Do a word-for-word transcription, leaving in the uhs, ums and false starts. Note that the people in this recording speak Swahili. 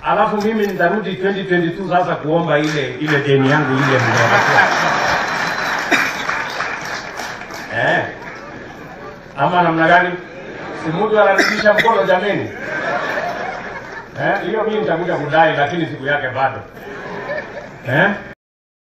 alafu mimi nitarudi twenty twenty-two sasa kuomba ile ile deni yangu ile mdogo. Eh. Ama namna gani? Si mtu anarudisha mkono jameni. Eh, hiyo mimi nitakuja kudai lakini siku yake bado. Eh?